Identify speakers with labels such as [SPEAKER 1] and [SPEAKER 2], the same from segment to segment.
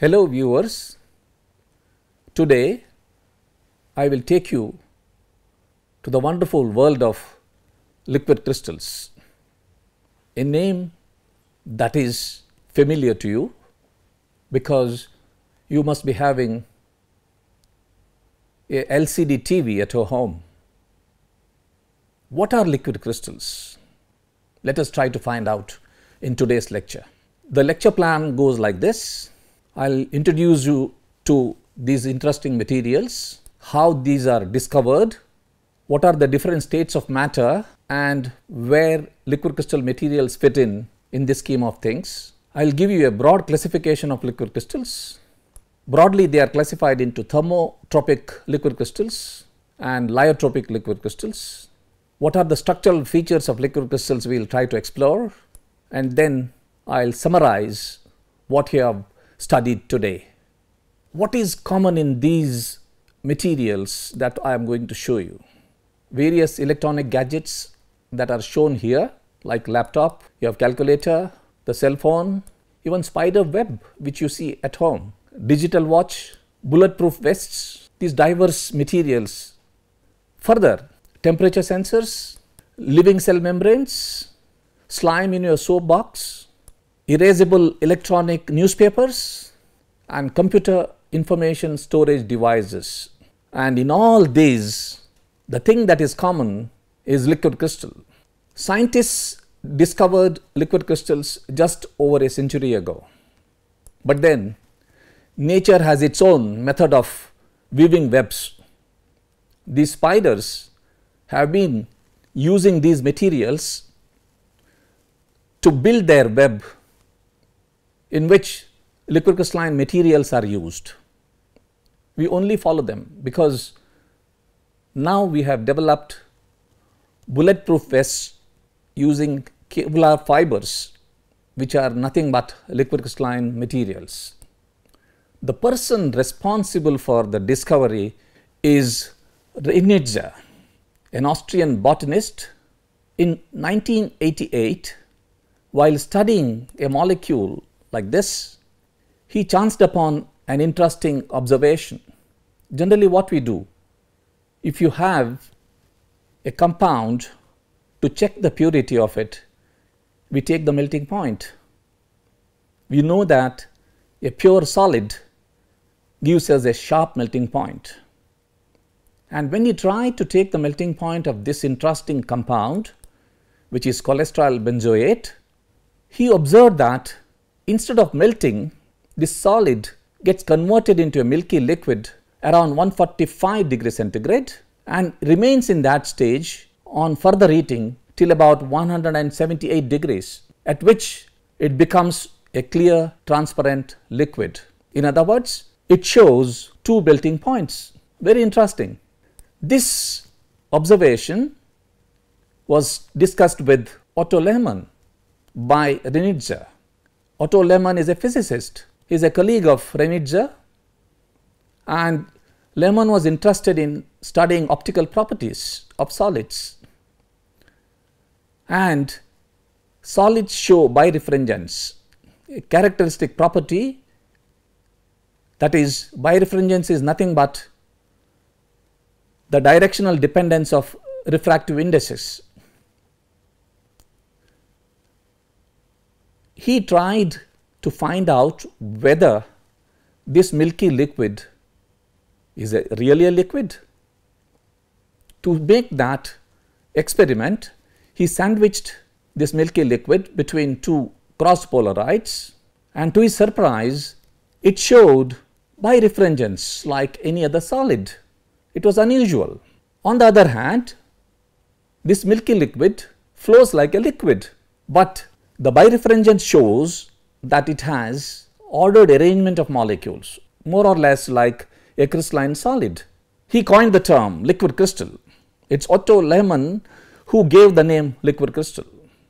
[SPEAKER 1] Hello viewers, today I will take you to the wonderful world of liquid crystals, a name that is familiar to you because you must be having a LCD TV at your home. What are liquid crystals? Let us try to find out in today's lecture. The lecture plan goes like this. I'll introduce you to these interesting materials, how these are discovered, what are the different states of matter and where liquid crystal materials fit in this scheme of things. I'll give you a broad classification of liquid crystals. Broadly, they are classified into thermotropic liquid crystals and lyotropic liquid crystals. What are the structural features of liquid crystals we will try to explore, and then I'll summarize what we have studied today. What is common in these materials that I am going to show you? Various electronic gadgets that are shown here, like laptop, you have calculator, the cell phone, even spider web which you see at home, digital watch, bulletproof vests, these diverse materials. Further, temperature sensors, living cell membranes, slime in your soap box, erasable electronic newspapers and computer information storage devices. And in all these, the thing that is common is liquid crystal. Scientists discovered liquid crystals just over a century ago. But then nature has its own method of weaving webs. These spiders have been using these materials to build their web in which liquid crystalline materials are used. We only follow them because now we have developed bulletproof vests using Kevlar fibers which are nothing but liquid crystalline materials. The person responsible for the discovery is Reinitzer, an Austrian botanist. In 1988, while studying a molecule like this, he chanced upon an interesting observation. Generally what we do, if you have a compound, to check the purity of it, we take the melting point. We know that a pure solid gives us a sharp melting point. And when you try to take the melting point of this interesting compound, which is cholesterol benzoate, he observed that instead of melting, this solid gets converted into a milky liquid around 145 degrees centigrade and remains in that stage on further heating till about 178 degrees, at which it becomes a clear transparent liquid. In other words, it shows two melting points. Very interesting. This observation was discussed with Otto Lehmann by Reinitzer. Otto Lehmann is a physicist. He is a colleague of Reinitzer, and Lehmann was interested in studying optical properties of solids. And solids show birefringence, a characteristic property, that is, birefringence is nothing but the directional dependence of refractive indices. He tried to find out whether this milky liquid is really a liquid. To make that experiment, he sandwiched this milky liquid between two cross polarites, and to his surprise, it showed birefringence like any other solid. It was unusual. On the other hand, this milky liquid flows like a liquid, but the birefringence shows that it has ordered arrangement of molecules, more or less like a crystalline solid. He coined the term liquid crystal. It's Otto Lehmann who gave the name liquid crystal.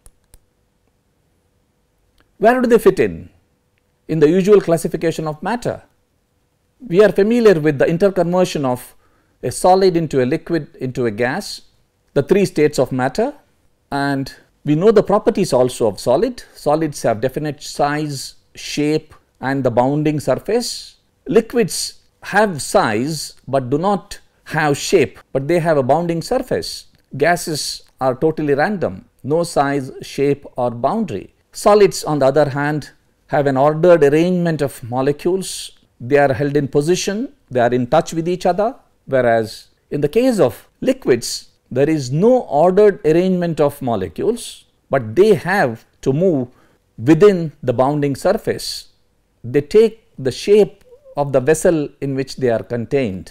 [SPEAKER 1] Where do they fit in the usual classification of matter? We are familiar with the interconversion of a solid into a liquid into a gas, the three states of matter, and we know the properties also of solid. Solids have definite size, shape and the bounding surface. Liquids have size but do not have shape, but they have a bounding surface. Gases are totally random, no size, shape or boundary. Solids, on the other hand, have an ordered arrangement of molecules. They are held in position, they are in touch with each other, whereas in the case of liquids, there is no ordered arrangement of molecules, but they have to move within the bounding surface. They take the shape of the vessel in which they are contained,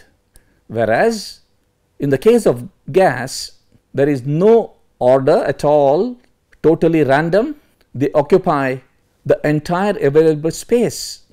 [SPEAKER 1] whereas in the case of gas, there is no order at all, totally random. They occupy the entire available space.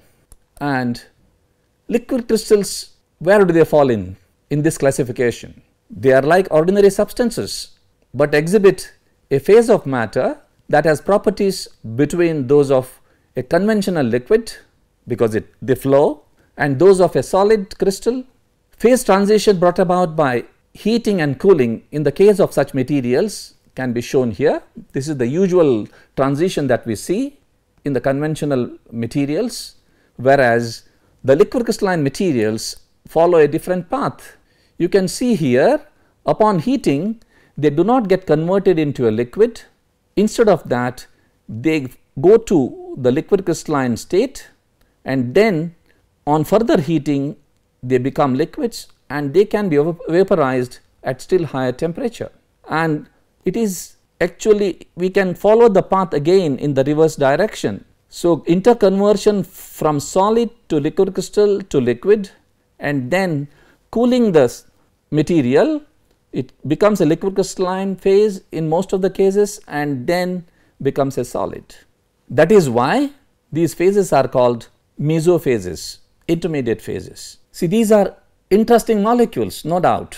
[SPEAKER 1] And liquid crystals, where do they fall in this classification? They are like ordinary substances, but exhibit a phase of matter that has properties between those of a conventional liquid, because they flow, and those of a solid crystal. Phase transition brought about by heating and cooling in the case of such materials can be shown here. This is the usual transition that we see in the conventional materials, whereas the liquid crystalline materials follow a different path. You can see here, upon heating, they do not get converted into a liquid. Instead of that, they go to the liquid crystalline state, and then on further heating they become liquids, and they can be vaporized at still higher temperature. And it is actually, we can follow the path again in the reverse direction. So, interconversion from solid to liquid crystal to liquid, and then cooling the material, it becomes a liquid crystalline phase in most of the cases, and then becomes a solid. That is why these phases are called mesophases, intermediate phases. See, these are interesting molecules, no doubt,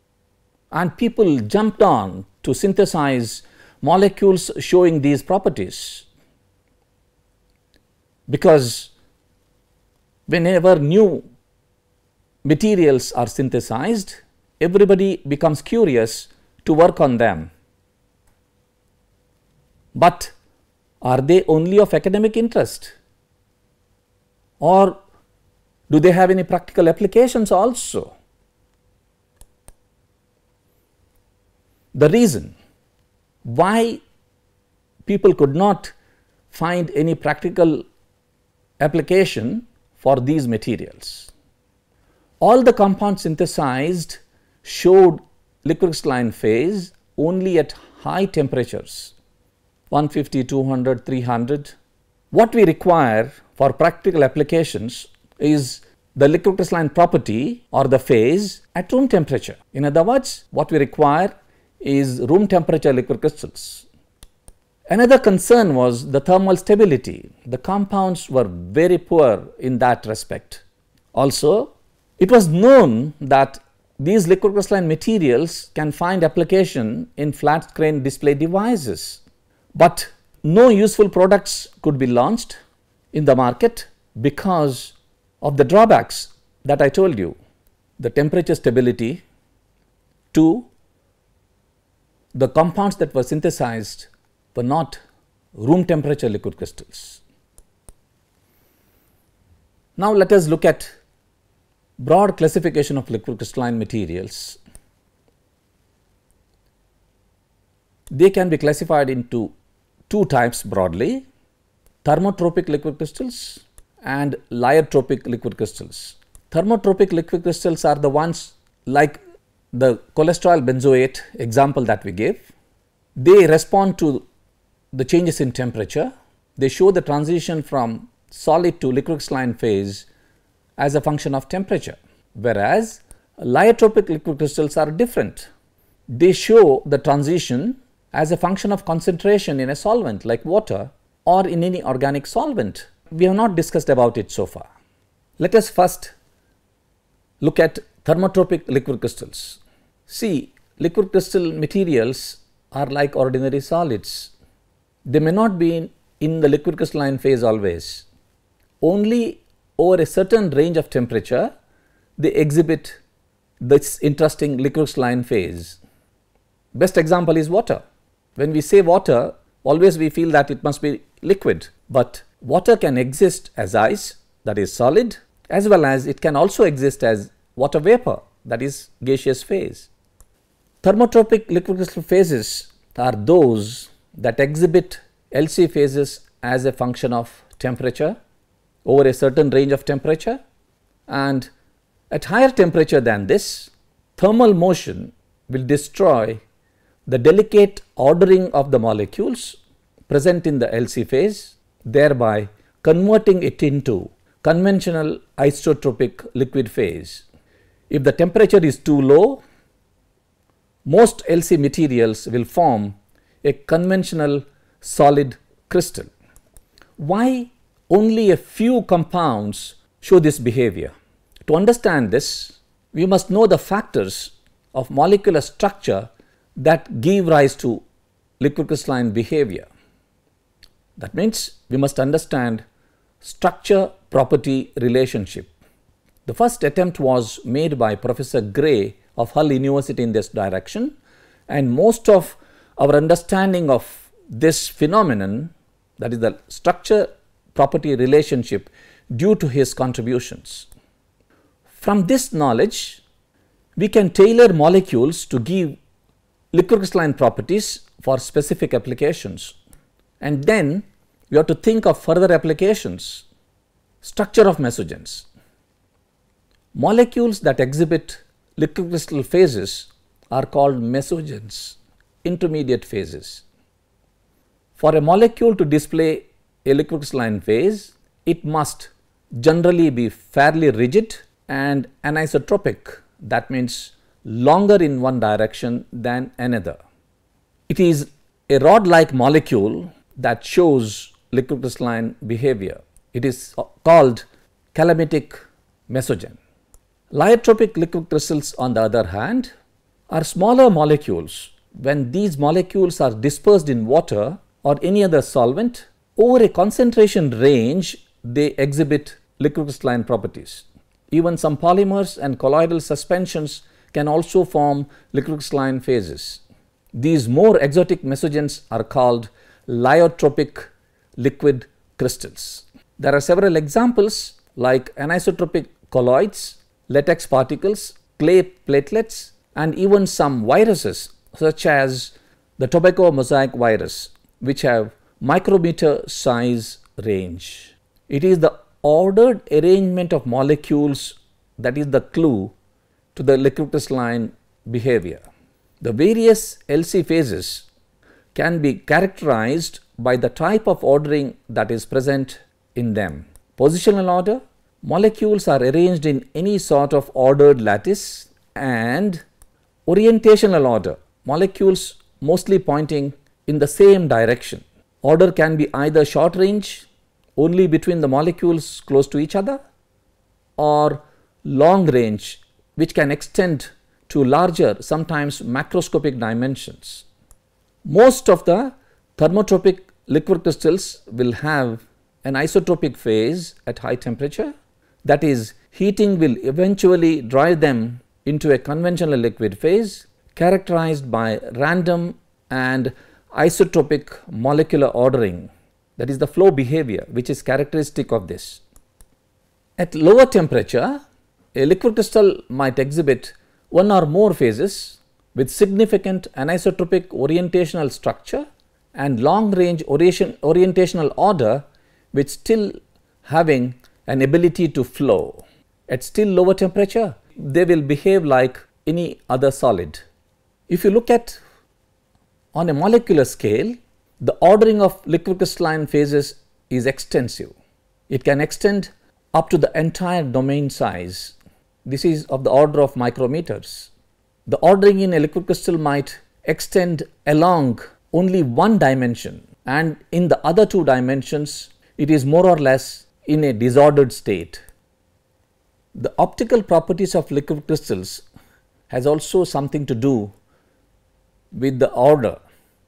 [SPEAKER 1] and people jumped on to synthesize molecules showing these properties, because whenever new materials are synthesized, everybody becomes curious to work on them. But are they only of academic interest, or do they have any practical applications also? The reason why people could not find any practical application for these materials: all the compounds synthesized showed liquid crystalline phase only at high temperatures, 150, 200, 300. What we require for practical applications is the liquid crystalline property or the phase at room temperature. In other words, what we require is room temperature liquid crystals. Another concern was the thermal stability. The compounds were very poor in that respect. Also, it was known that these liquid crystalline materials can find application in flat screen display devices, but no useful products could be launched in the market because of the drawbacks that I told you: the temperature stability, 2, the compounds that were synthesized were not room temperature liquid crystals. Now let us look at broad classification of liquid crystalline materials. They can be classified into 2 types broadly: thermotropic liquid crystals and lyotropic liquid crystals. Thermotropic liquid crystals are the ones like the cholesterol benzoate example that we gave. They respond to the changes in temperature. They show the transition from solid to liquid crystalline phase as a function of temperature, whereas lyotropic liquid crystals are different. They show the transition as a function of concentration in a solvent like water or in any organic solvent. We have not discussed about it so far. Let us first look at thermotropic liquid crystals. See, liquid crystal materials are like ordinary solids. They may not be in the liquid crystalline phase always. Only over a certain range of temperature they exhibit this interesting liquid crystalline phase. Best example is water. When we say water, always we feel that it must be liquid, but Water can exist as ice, that is solid, as well as it can also exist as water vapor, that is gaseous phase. Thermotropic liquid crystal phases are those that exhibit LC phases as a function of temperature over a certain range of temperature, and at higher temperature than this, thermal motion will destroy the delicate ordering of the molecules present in the LC phase, thereby converting it into conventional isotropic liquid phase. If the temperature is too low, most LC materials will form a conventional solid crystal. Why only a few compounds show this behavior? To understand this, we must know the factors of molecular structure that give rise to liquid crystalline behavior. That means we must understand structure property relationship. The first attempt was made by Professor Gray of Hull University in this direction, and most of our understanding of this phenomenon, that is the structure property relationship, due to his contributions. From this knowledge, we can tailor molecules to give liquid crystalline properties for specific applications, and then we have to think of further applications. Structure of mesogens. Molecules that exhibit liquid crystal phases are called mesogens, intermediate phases. For a molecule to display a liquid crystalline phase, it must generally be fairly rigid and anisotropic, that means longer in one direction than another. It is a rod-like molecule that shows liquid crystalline behavior. It is called calamitic mesogen. Lyotropic liquid crystals, on the other hand, are smaller molecules. When these molecules are dispersed in water or any other solvent, over a concentration range, they exhibit liquid crystalline properties. Even some polymers and colloidal suspensions can also form liquid crystalline phases. These more exotic mesogens are called lyotropic liquid crystals. There are several examples like anisotropic colloids, latex particles, clay platelets, and even some viruses such as the tobacco mosaic virus, which have micrometer size range. It is the ordered arrangement of molecules that is the clue to the liquid crystalline behavior. The various LC phases can be characterized by the type of ordering that is present in them. Positional order, molecules are arranged in any sort of ordered lattice, and orientational order, molecules mostly pointing in the same direction. Order can be either short range, only between the molecules close to each other, or long range, which can extend to larger, sometimes macroscopic dimensions. Most of the thermotropic liquid crystals will have an isotropic phase at high temperature, that is, heating will eventually drive them into a conventional liquid phase characterized by random and isotropic molecular ordering, that is the flow behavior which is characteristic of this. At lower temperature, a liquid crystal might exhibit one or more phases with significant anisotropic orientational structure and long range orientational order, with still having an ability to flow. At still lower temperature, they will behave like any other solid. If you look at on a molecular scale, the ordering of liquid crystalline phases is extensive. It can extend up to the entire domain size. This is of the order of micrometers. The ordering in a liquid crystal might extend along only one dimension, and in the other two dimensions it is more or less in a disordered state. The optical properties of liquid crystals has also something to do with the order.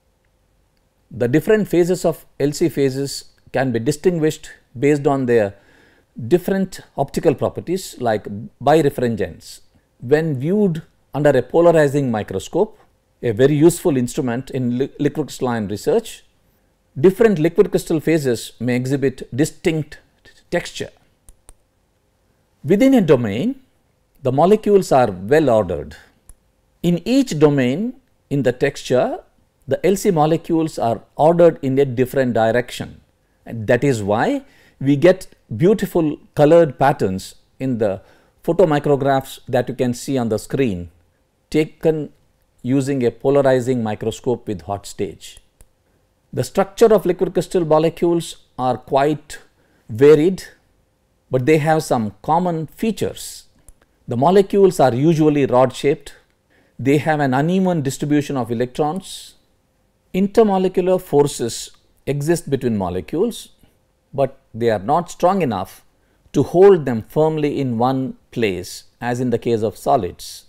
[SPEAKER 1] The different phases of LC phases can be distinguished based on their different optical properties like birefringence. When viewed under a polarizing microscope, a very useful instrument in liquid crystalline research, different liquid crystal phases may exhibit distinct texture. Within a domain, the molecules are well ordered. In each domain in the texture, the LC molecules are ordered in a different direction, and that is why we get beautiful colored patterns in the photomicrographs that you can see on the screen, taken using a polarizing microscope with hot stage. The structure of liquid crystal molecules are quite varied, but they have some common features. The molecules are usually rod shaped. They have an uneven distribution of electrons. Intermolecular forces exist between molecules, but they are not strong enough to hold them firmly in one place, as in the case of solids.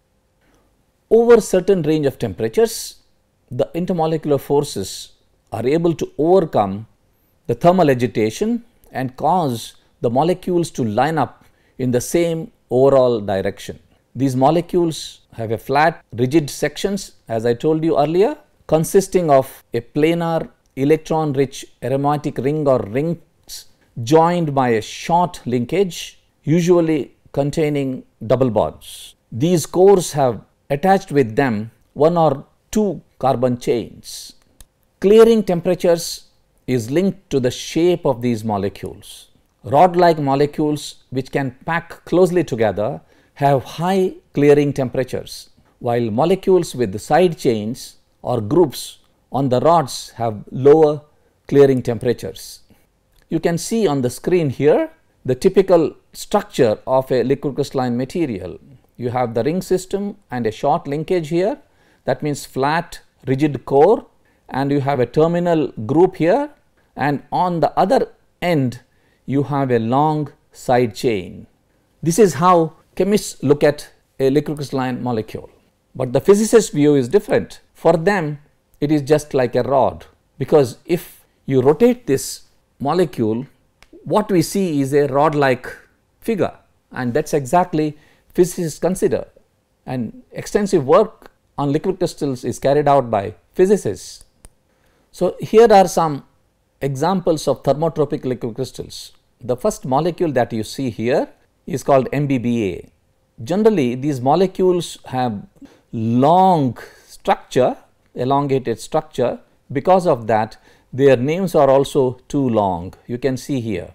[SPEAKER 1] Over certain range of temperatures, the intermolecular forces are able to overcome the thermal agitation and cause the molecules to line up in the same overall direction. These molecules have a flat, rigid sections, as I told you earlier, consisting of a planar electron-rich aromatic ring or rings joined by a short linkage, usually containing double bonds. These cores have attached with them one or two carbon chains. Clearing temperatures is linked to the shape of these molecules. Rod-like molecules which can pack closely together have high clearing temperatures, while molecules with side chains or groups on the rods have lower clearing temperatures. You can see on the screen here the typical structure of a liquid crystalline material. You have the ring system and a short linkage here, that means flat rigid core, and you have a terminal group here, and on the other end you have a long side chain. This is how chemists look at a liquid crystalline molecule, but the physicist's view is different. For them it is just like a rod, because if you rotate this molecule, what we see is a rod like figure, and that is exactly physicists consider, and extensive work on liquid crystals is carried out by physicists. So, here are some examples of thermotropic liquid crystals. The first molecule that you see here is called MBBA. Generally, these molecules have long structure, elongated structure. Because of that, their names are also too long. You can see here.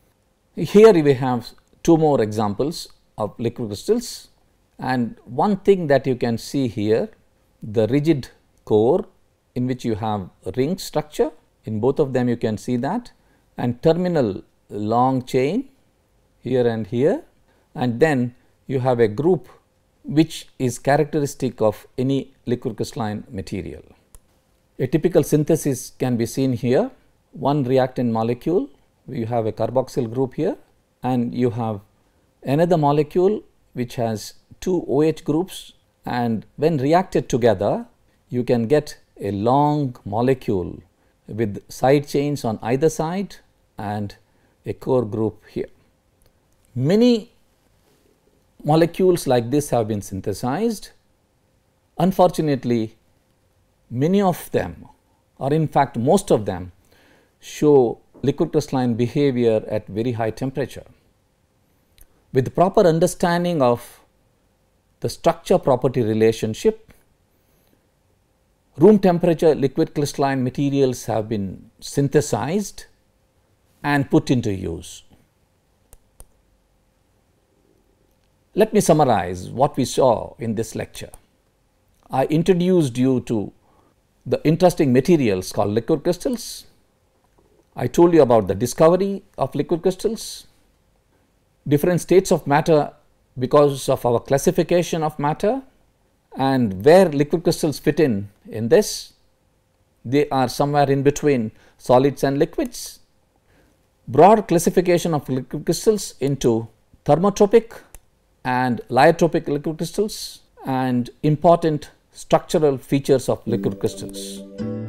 [SPEAKER 1] Here we have two more examples of liquid crystals, and one thing that you can see here, the rigid core in which you have ring structure, in both of them you can see that, and terminal long chain here and here, and then you have a group which is characteristic of any liquid crystalline material. A typical synthesis can be seen here. One reactant molecule, you have a carboxyl group here, and you have another molecule which has two OH groups, and when reacted together you can get a long molecule with side chains on either side and a core group here. Many molecules like this have been synthesized. Unfortunately, many of them, or in fact most of them, show liquid crystalline behavior at very high temperature. With proper understanding of the structure property relationship, room temperature liquid crystalline materials have been synthesized and put into use. Let me summarize what we saw in this lecture. I introduced you to the interesting materials called liquid crystals. I told you about the discovery of liquid crystals, different states of matter because of our classification of matter, and where liquid crystals fit in this. They are somewhere in between solids and liquids. Broad classification of liquid crystals into thermotropic and lyotropic liquid crystals, and important structural features of liquid crystals.